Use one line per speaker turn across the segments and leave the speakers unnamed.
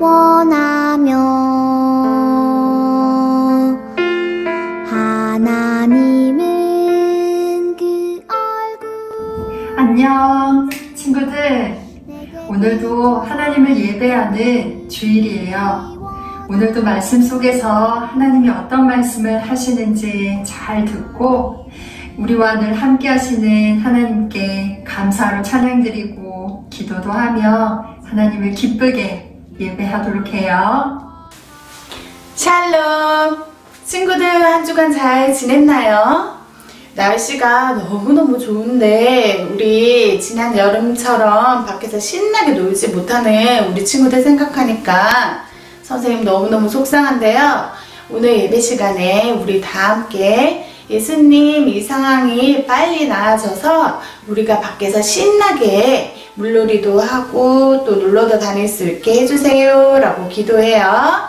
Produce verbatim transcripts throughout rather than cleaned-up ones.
원하며 하나님은 그 얼굴.
안녕 친구들, 오늘도 하나님을 예배하는 주일이에요. 오늘도 말씀 속에서 하나님이 어떤 말씀을 하시는지 잘 듣고 우리와 늘 함께 하시는 하나님께 감사로 찬양드리고 기도도 하며 하나님을 기쁘게 예배하도록 해요.
샬롬! 친구들 한 주간 잘 지냈나요? 날씨가 너무너무 좋은데 우리 지난 여름처럼 밖에서 신나게 놀지 못하는 우리 친구들 생각하니까 선생님 너무너무 속상한데요. 오늘 예배 시간에 우리 다 함께 예수님 이 상황이 빨리 나아져서 우리가 밖에서 신나게 물놀이도 하고 또 놀러도 다닐 수 있게 해주세요 라고 기도해요.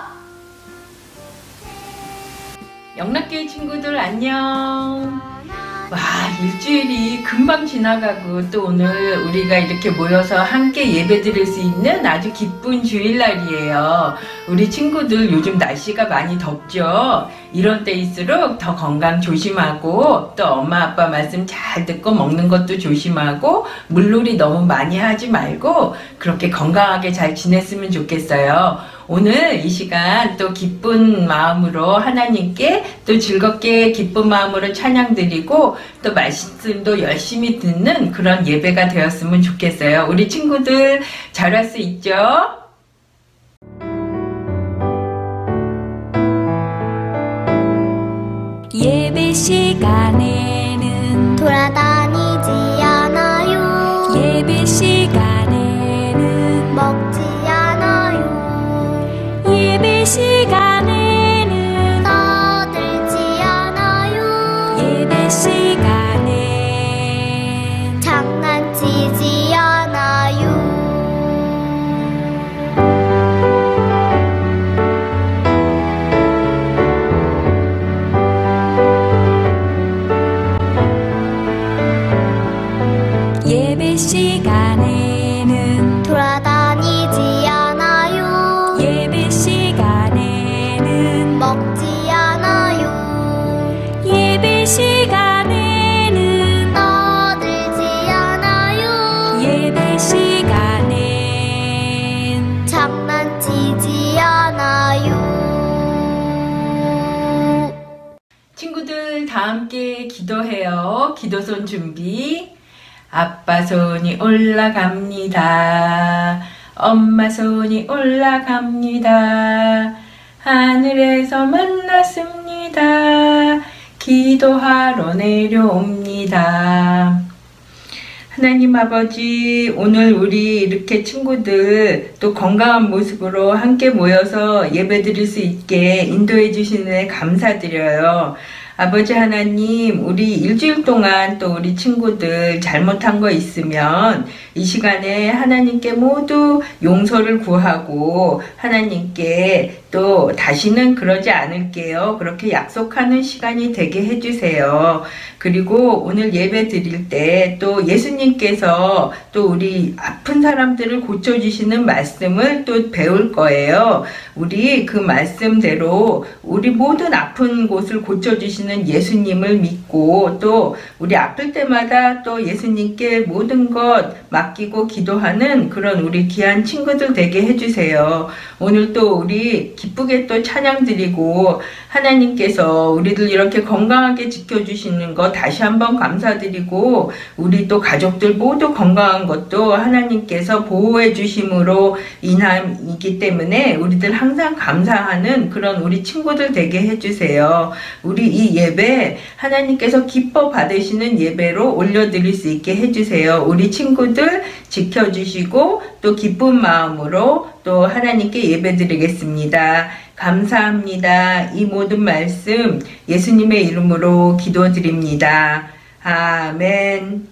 영락교회 친구들 안녕. 와, 일주일이 금방 지나가고 또 오늘 우리가 이렇게 모여서 함께 예배 드릴 수 있는 아주 기쁜 주일날이에요. 우리 친구들 요즘 날씨가 많이 덥죠? 이런 때일수록 더 건강 조심하고 또 엄마 아빠 말씀 잘 듣고 먹는 것도 조심하고 물놀이 너무 많이 하지 말고 그렇게 건강하게 잘 지냈으면 좋겠어요. 오늘 이 시간 또 기쁜 마음으로 하나님께 또 즐겁게 기쁜 마음으로 찬양드리고 또 말씀도 열심히 듣는 그런 예배가 되었으면 좋겠어요. 우리 친구들 잘할 수 있죠?
예배 시간에는 돌아다니지 않아요. 예배 시간에는 먹지 않아요. 예배 시간에는 떠들지 않아요. 예배 시간엔 장난치지 않아요. 예배 시간에는 돌아다니지 않아요. 예배 시간에는 먹지 않아요. 예배 시간에는 떠들지 않아요. 예배 시간엔 장난치지 않아요.
친구들 다 함께 기도해요. 기도손 준비. 아빠 손이 올라갑니다. 엄마 손이 올라갑니다. 하늘에서 만났습니다. 기도하러 내려옵니다. 하나님 아버지, 오늘 우리 이렇게 친구들 또 건강한 모습으로 함께 모여서 예배드릴 수 있게 인도해 주시는 데 감사드려요. 아버지 하나님, 우리 일주일 동안 또 우리 친구들 잘못한 거 있으면 이 시간에 하나님께 모두 용서를 구하고 하나님께 또 다시는 그러지 않을게요. 그렇게 약속하는 시간이 되게 해주세요. 그리고 오늘 예배 드릴 때 또 예수님께서 또 우리 아픈 사람들을 고쳐주시는 말씀을 또 배울 거예요. 우리 그 말씀대로 우리 모든 아픈 곳을 고쳐주시는 예수님을 믿고 또 우리 아플 때마다 또 예수님께 모든 것 맡기고 기도하는 그런 우리 귀한 친구들 되게 해주세요. 오늘 또 우리 기쁘게 또 찬양 드리고 하나님께서 우리들 이렇게 건강하게 지켜주시는 거 다시 한번 감사드리고 우리 또 가족들 모두 건강한 것도 하나님께서 보호해 주심으로 인함이기 때문에 우리들 항상 감사하는 그런 우리 친구들 되게 해주세요. 우리 이 예배 하나님께서 기뻐 받으시는 예배로 올려드릴 수 있게 해주세요. 우리 친구들 지켜주시고 또 기쁜 마음으로 또 하나님께 예배드리겠습니다. 감사합니다. 이 모든 말씀 예수님의 이름으로 기도드립니다. 아멘.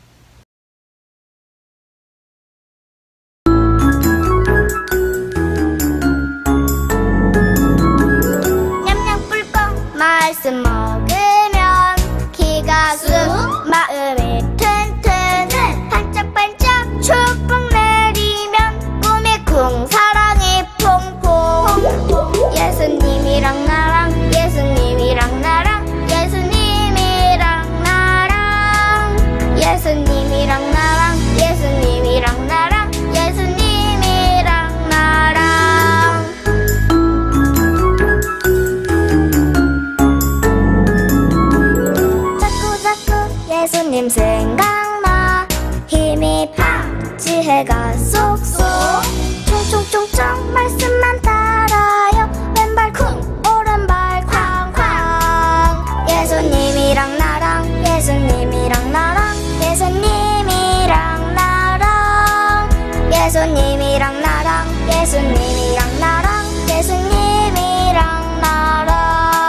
냠냠 꿀꺽 말씀 먹으면 키가 쑥 마음이 튼튼 반짝반짝 축복 내리면 꿈이 쿵 사랑이 퐁 예수님이랑 나랑 예수님이랑 나랑 예수님이랑 나랑 예수님이랑 나랑 예수님이랑 나랑 예수님이랑 나랑 자꾸 자꾸 예수님 생각나 힘이 팍 지혜가 쏙쏙 총총총총 말씀만 따라요 왼발 쿵 오른발 쾅쾅 예수님이랑 나랑 예수님이랑 나랑 예수님이랑 나랑 예수님이랑 나랑 예수님이랑 나랑 예수님이랑 나랑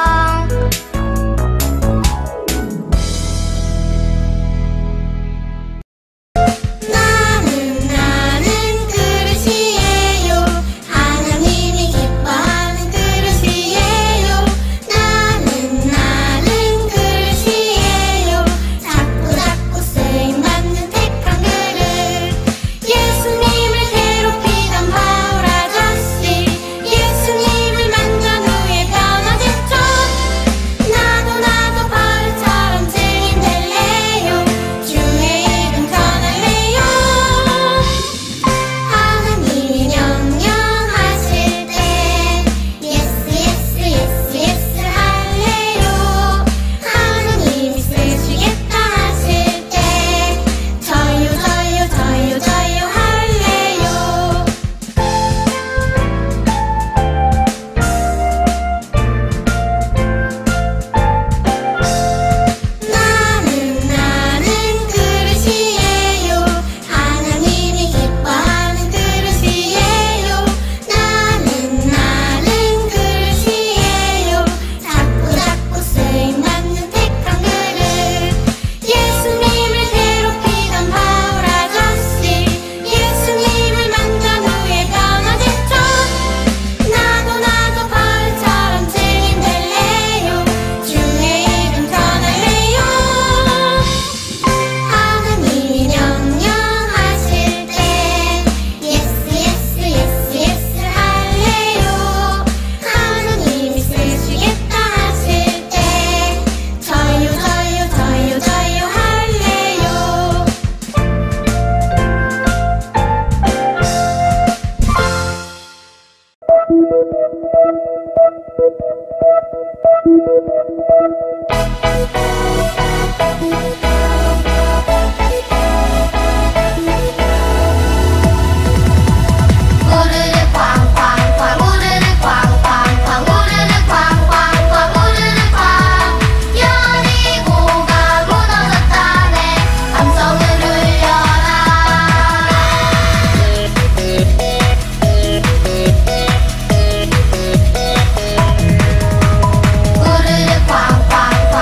나는 나는 그릇이에요 하나님이 기뻐하는 그릇이에요 나는 나는 그릇이에요 자꾸 자꾸 쓰임받는 택한 그릇 예수님을 괴롭히던 바울 아저씨 예수님을 만난 후에 변화됐죠 나도 나도 바울처럼 증인 될래요 주의 이름 전할래요 하나님이 명령하실 때 예스 예스 예스 예스 할래요 하나님이 쓰시겠다 하실 때 저요 저요 저요 저요 할래요 나는 나는 그릇이에요 하나님이 기뻐하는 그릇이에요 나는 나는 그릇이에요 자꾸 자꾸 쓰임받는 택한 그릇 예수님을 괴롭히던 바울 아저씨 예수님을 만난 후에 변화됐죠 나도 나도 바울처럼 증인 될래요 주의 이름 전할래요 하나님이 명령하실 때 예스 예스 예스 예스 할래요 하나님이 쓰시겠다 하실 때 저요 저요 저요 저요 할래요 우르르 쾅쾅쾅 우르르 쾅쾅쾅 우르르 쾅쾅쾅 우르르 쾅 여리고가 무너졌다네 함성을 울려라 우르르 쾅쾅쾅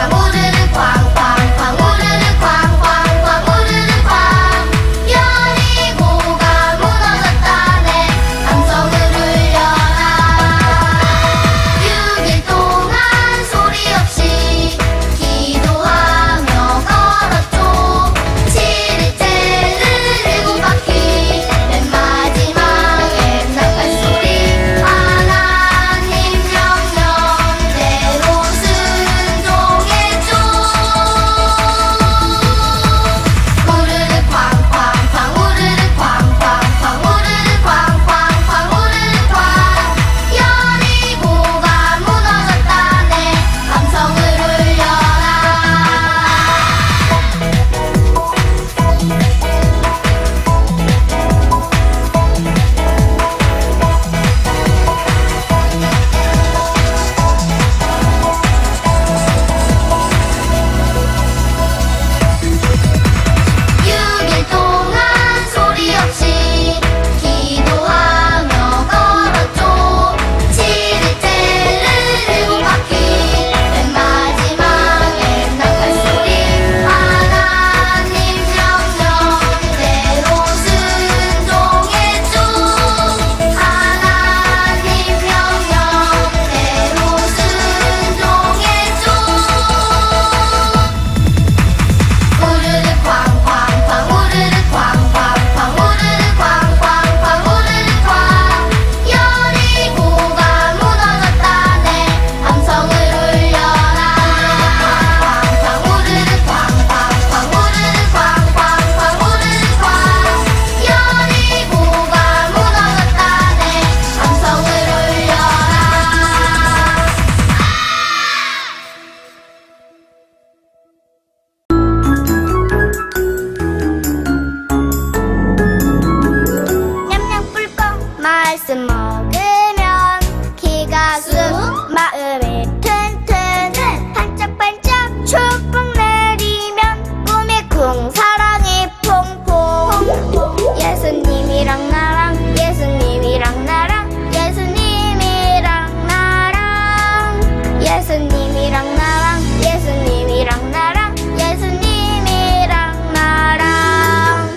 가슴 마음이 튼튼 반짝반짝 축복 내리면 꿈이 쿵 사랑이 퐁퐁 예수님이랑 나랑 예수님이랑 나랑 예수님이랑 나랑 예수님이랑 나랑 예수님이랑 나랑 예수님이랑 나랑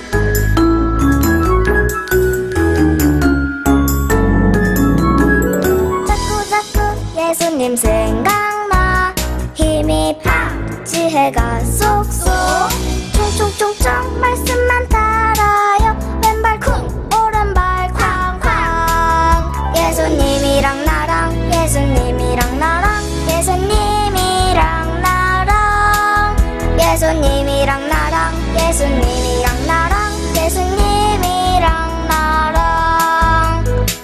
자꾸자꾸 예수님 생각나 힘이 팍 지혜가 쏙쏙 총총총총 말씀만 따라요 왼발 쿵 오른발 쾅쾅 예수님이랑 나랑 예수님이랑 나랑 예수님이랑 나랑 예수님이랑 나랑 예수님이랑 나랑 예수님이랑 나랑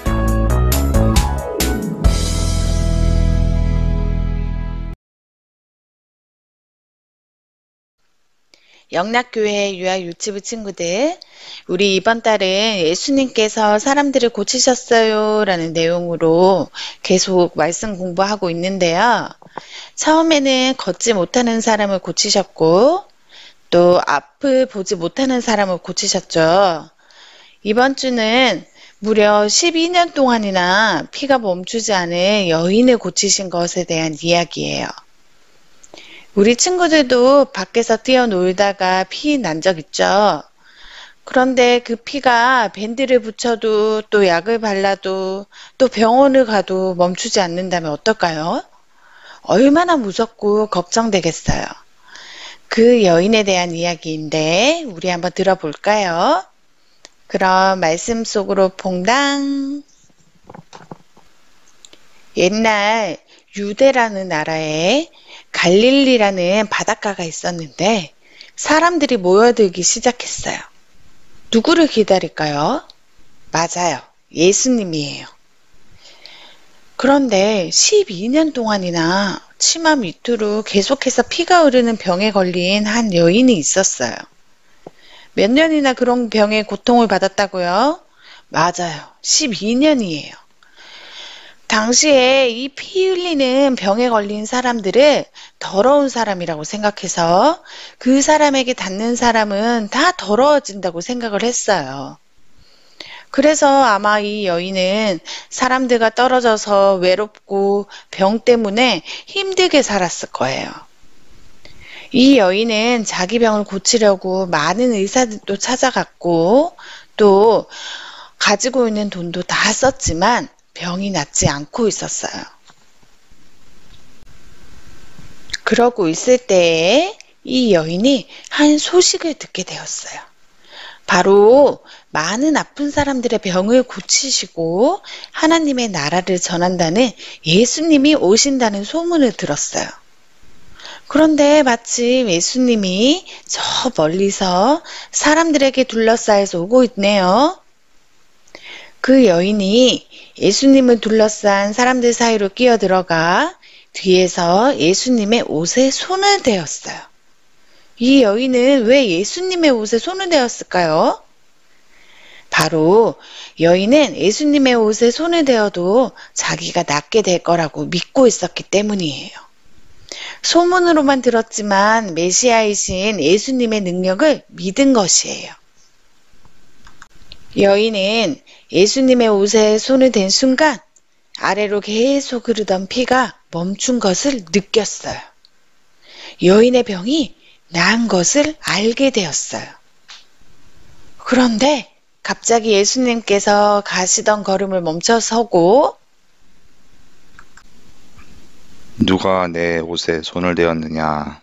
영락교회 유아유치부 친구들, 우리 이번 달은 예수님께서 사람들을 고치셨어요 라는 내용으로 계속 말씀 공부하고 있는데요. 처음에는 걷지 못하는 사람을 고치셨고 또 앞을 보지 못하는 사람을 고치셨죠. 이번 주는 무려 십이 년 동안이나 피가 멈추지 않은 여인을 고치신 것에 대한 이야기예요. 우리 친구들도 밖에서 뛰어놀다가 피 난 적 있죠. 그런데 그 피가 밴드를 붙여도 또 약을 발라도 또 병원을 가도 멈추지 않는다면 어떨까요? 얼마나 무섭고 걱정되겠어요. 그 여인에 대한 이야기인데 우리 한번 들어볼까요? 그럼 말씀 속으로 퐁당. 옛날 유대라는 나라에 갈릴리라는 바닷가가 있었는데 사람들이 모여들기 시작했어요. 누구를 기다릴까요? 맞아요. 예수님이에요. 그런데 십이 년 동안이나 치마 밑으로 계속해서 피가 흐르는 병에 걸린 한 여인이 있었어요. 몇 년이나 그런 병에 고통을 받았다고요? 맞아요. 십이 년이에요. 당시에 이 피 흘리는 병에 걸린 사람들을 더러운 사람이라고 생각해서 그 사람에게 닿는 사람은 다 더러워진다고 생각을 했어요. 그래서 아마 이 여인은 사람들과 떨어져서 외롭고 병 때문에 힘들게 살았을 거예요. 이 여인은 자기 병을 고치려고 많은 의사들도 찾아갔고 또 가지고 있는 돈도 다 썼지만 병이 낫지 않고 있었어요. 그러고 있을 때에 이 여인이 한 소식을 듣게 되었어요. 바로 많은 아픈 사람들의 병을 고치시고 하나님의 나라를 전한다는 예수님이 오신다는 소문을 들었어요. 그런데 마침 예수님이 저 멀리서 사람들에게 둘러싸여서 오고 있네요. 그 여인이 예수님을 둘러싼 사람들 사이로 끼어들어가 뒤에서 예수님의 옷에 손을 대었어요. 이 여인은 왜 예수님의 옷에 손을 대었을까요? 바로 여인은 예수님의 옷에 손을 대어도 자기가 낫게 될 거라고 믿고 있었기 때문이에요. 소문으로만 들었지만 메시아이신 예수님의 능력을 믿은 것이에요. 여인은 예수님의 옷에 손을 댄 순간 아래로 계속 흐르던 피가 멈춘 것을 느꼈어요. 여인의 병이 나은 것을 알게 되었어요. 그런데 갑자기 예수님께서 가시던 걸음을 멈춰서고
누가 내 옷에 손을 대었느냐?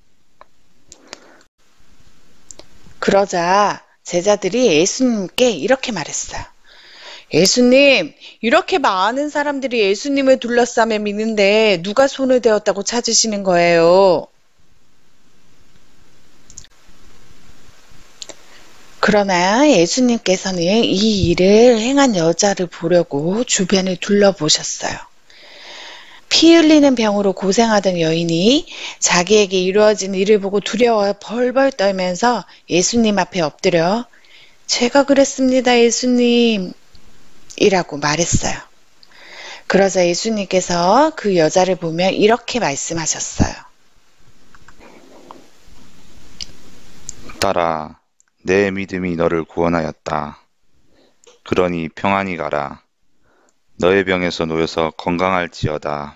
그러자 제자들이 예수님께 이렇게 말했어요. 예수님, 이렇게 많은 사람들이 예수님을 둘러싸며 믿는데 누가 손을 대었다고 찾으시는 거예요? 그러나 예수님께서는 이 일을 행한 여자를 보려고 주변을 둘러보셨어요. 피 흘리는 병으로 고생하던 여인이 자기에게 이루어진 일을 보고 두려워 벌벌 떨면서 예수님 앞에 엎드려 제가 그랬습니다, 예수님 이라고 말했어요. 그러자 예수님께서 그 여자를 보며 이렇게 말씀하셨어요.
딸아, 내 믿음이 너를 구원하였다. 그러니 평안히 가라. 너의 병에서 놓여서 건강할지어다.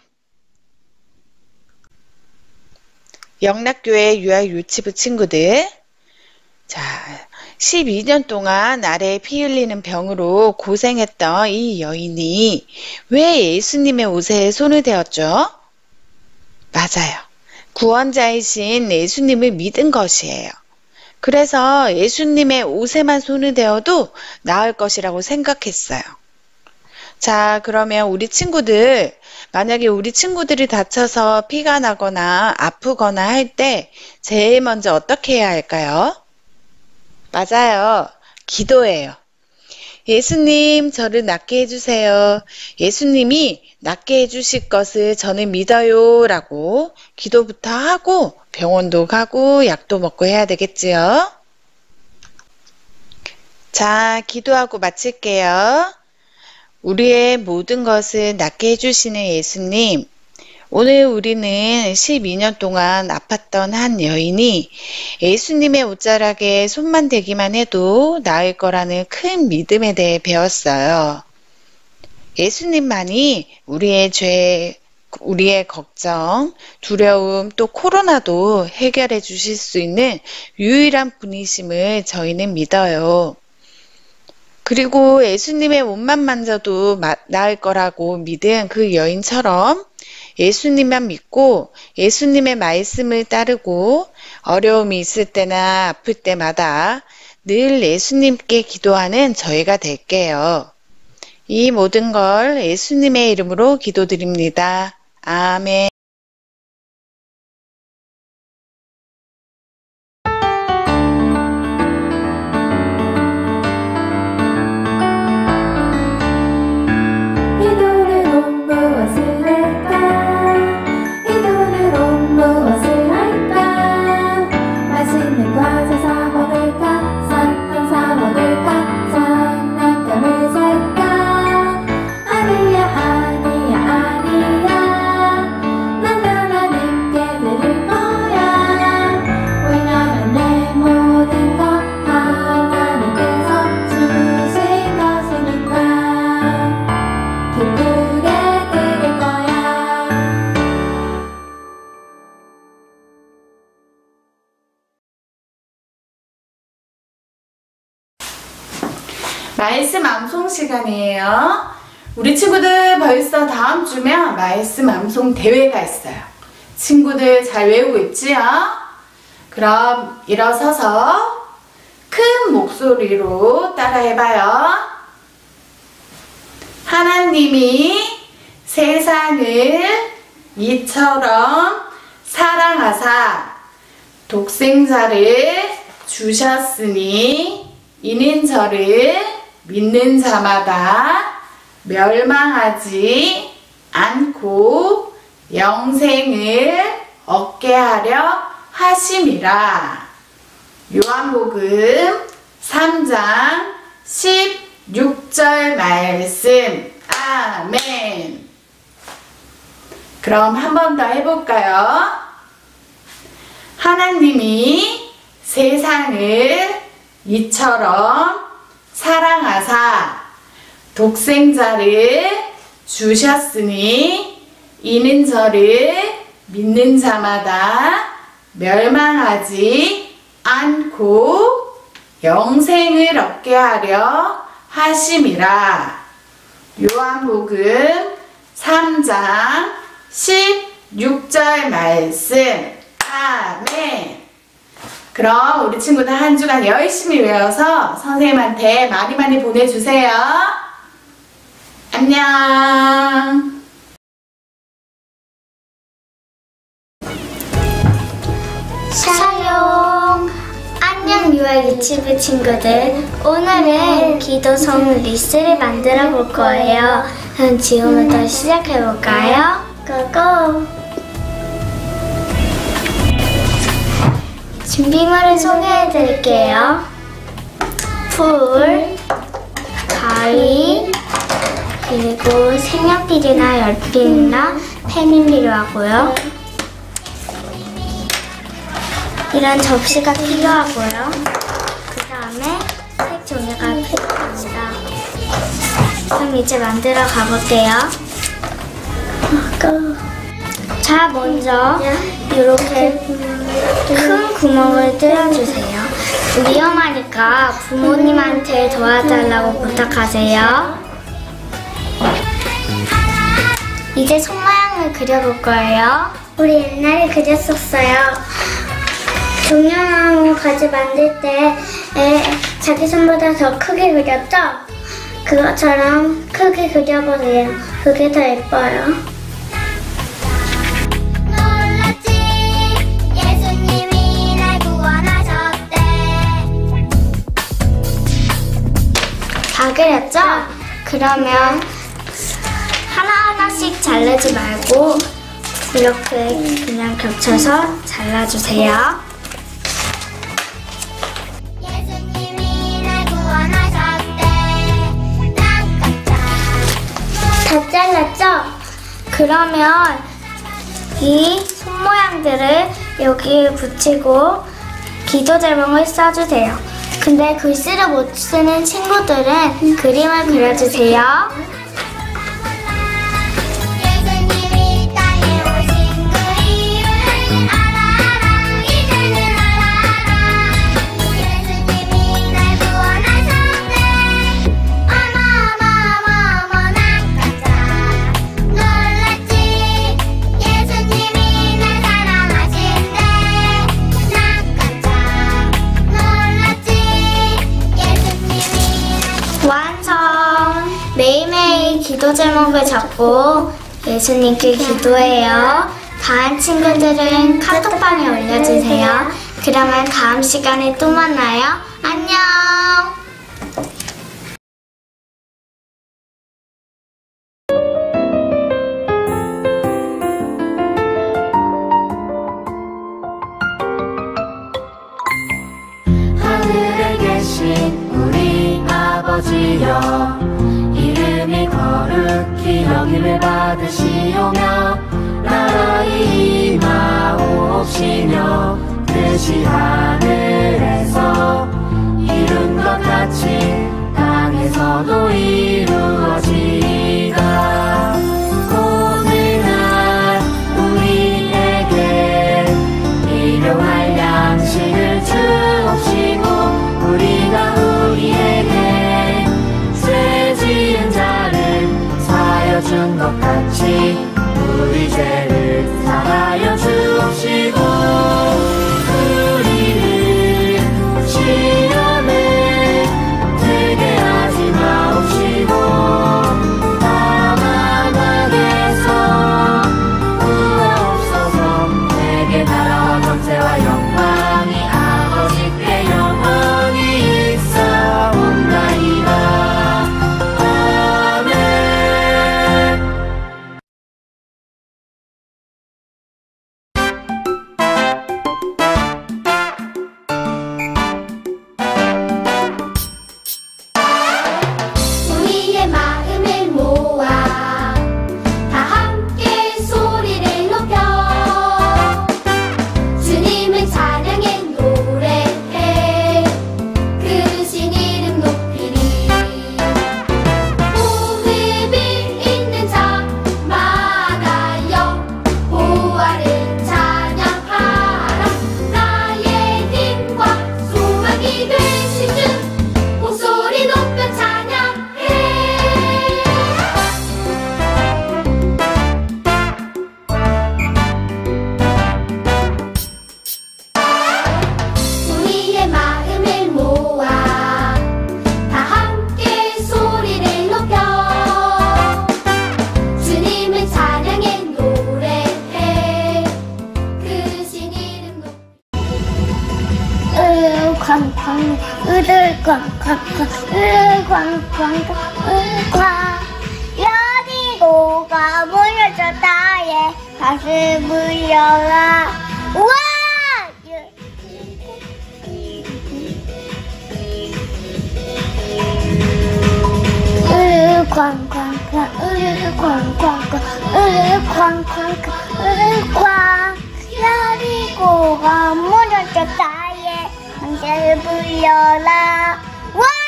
영락교회 유아 유치부 친구들, 자, 십이 년 동안 아래에 피 흘리는 병으로 고생했던 이 여인이 왜 예수님의 옷에 손을 대었죠? 맞아요. 구원자이신 예수님을 믿은 것이에요. 그래서 예수님의 옷에만 손을 대어도 나을 것이라고 생각했어요. 자, 그러면 우리 친구들, 만약에 우리 친구들이 다쳐서 피가 나거나 아프거나 할 때 제일 먼저 어떻게 해야 할까요? 맞아요. 기도해요. 예수님, 저를 낫게 해주세요. 예수님이 낫게 해주실 것을 저는 믿어요. 라고 기도부터 하고 병원도 가고 약도 먹고 해야 되겠지요? 자, 기도하고 마칠게요. 우리의 모든 것을 낫게 해주시는 예수님, 오늘 우리는 십이 년 동안 아팠던 한 여인이 예수님의 옷자락에 손만 대기만 해도 나을 거라는 큰 믿음에 대해 배웠어요. 예수님만이 우리의 죄, 우리의 걱정, 두려움, 또 코로나도 해결해 주실 수 있는 유일한 분이심을 저희는 믿어요. 그리고 예수님의 옷만 만져도 나을 거라고 믿은 그 여인처럼 예수님만 믿고 예수님의 말씀을 따르고 어려움이 있을 때나 아플 때마다 늘 예수님께 기도하는 저희가 될게요. 이 모든 걸 예수님의 이름으로 기도드립니다. 아멘. 말씀 암송 시간이에요. 우리 친구들 벌써 다음 주면 말씀 암송 대회가 있어요. 친구들 잘 외우고 있지요? 그럼 일어서서 큰 목소리로 따라해봐요. 하나님이 세상을 이처럼 사랑하사 독생자를 주셨으니 이는 저를 믿는 자마다 멸망하지 않고 영생을 얻게 하려 하심이라. 요한복음 삼 장 십육 절 말씀. 아멘. 그럼 한 번 더 해볼까요? 하나님이 세상을 이처럼 사랑하사 독생자를 주셨으니 이는 저를 믿는 자마다 멸망하지 않고 영생을 얻게 하려 하심이라. 요한복음 삼 장 십육 절 말씀. 아멘. 그럼 우리 친구들 한 주간 열심히 외워서 선생님한테 많이 많이 보내주세요. 안녕.
샬롬. 안녕 유아 유치부 친구들. 오늘은 기도성 리스트를 만들어 볼 거예요. 그럼 지금부터 시작해 볼까요? 고고. 준비물을 소개해 드릴게요. 풀, 가위, 그리고 색연필이나 연필이나 펜이 필요하고요. 이런 접시가 필요하고요. 그 다음에 색 종이가 필요합니다. 그럼 이제 만들어 가볼게요. 자, 먼저 이렇게 큰 구멍을 뚫어주세요. 위험하니까 부모님한테 도와달라고 부탁하세요. 이제 손 모양을 그려볼 거예요. 우리 옛날에 그렸었어요. 종려나무 가지 만들 때 에, 자기 손보다 더 크게 그렸죠? 그것처럼 크게 그려보세요. 그게 더 예뻐요.
놀랐지 예수님이 날 구원하셨대.
다 그렸죠? 그러면 하나하나씩 자르지 말고 이렇게 그냥 겹쳐서 잘라주세요.
예수님이 날 구원하셨대. 난 깜짝
다 잘랐죠? 그러면 이 손 모양들을 여기에 붙이고 기도 제목을 써주세요. 근데 글씨를 못 쓰는 친구들은 그림을 그려주세요.
예수님이 땅에 오신 그 이유를 알아 알아 이제는 알아 알아. 예수님이 날 구원하셨네. 어머 어머 어머 어머 난 깜짝 놀랐지. 예수님이 날 사랑하신대. 난 깜짝 놀랐지. 예수님이 날
완성! 매일매일 기도 제목을 적고 예수님께 기도해요. 다른 친구들은 카톡방에 올려주세요. 그러면 다음 시간에 또 만나요. 안녕!
하늘에 계신 우리 아버지여, 이름이 거룩히 여김을 받으시오며 나라의 임하옵시며 뜻이 하늘에서 이룬 것 같이 땅에서도 이루어지이다. 오늘날 우리에게 일용할 양식을 주옵시고 우리가 우리에게 죄 지은 자를 사하여 준 것 같이 우리 죄를 사하여 주옵시고 우리를 시험에 들게 하지 마옵시고 다만 악에서 구하옵소서. 내게 나라와 권세와 영광이 아버지께 영원히 있사옵나이다. 아멘.
우리의 마음을 모아 다 함께 소리를 높여 주님을 찬양해 노래해 그 신 이름 높이리. 호흡이 있는 자마다여 보아를 찬양하라. 나의 힘과 소망이 되신 주 목소리 높여 찬양해. 우리의 마음을 모아 다 함께 소리를 높여 주님을 찬양해 노래해 그 신 이름 높여.
으광광 으들광광광 으광광광 으광 여리고가 모여져 나의 가슴을 열라. 우와! 쾅쾅쾅 으르르 쾅쾅쾅 으르르 쾅쾅쾅 으르르 쾅 여리고가 무너졌다 예 황제를 불려라 와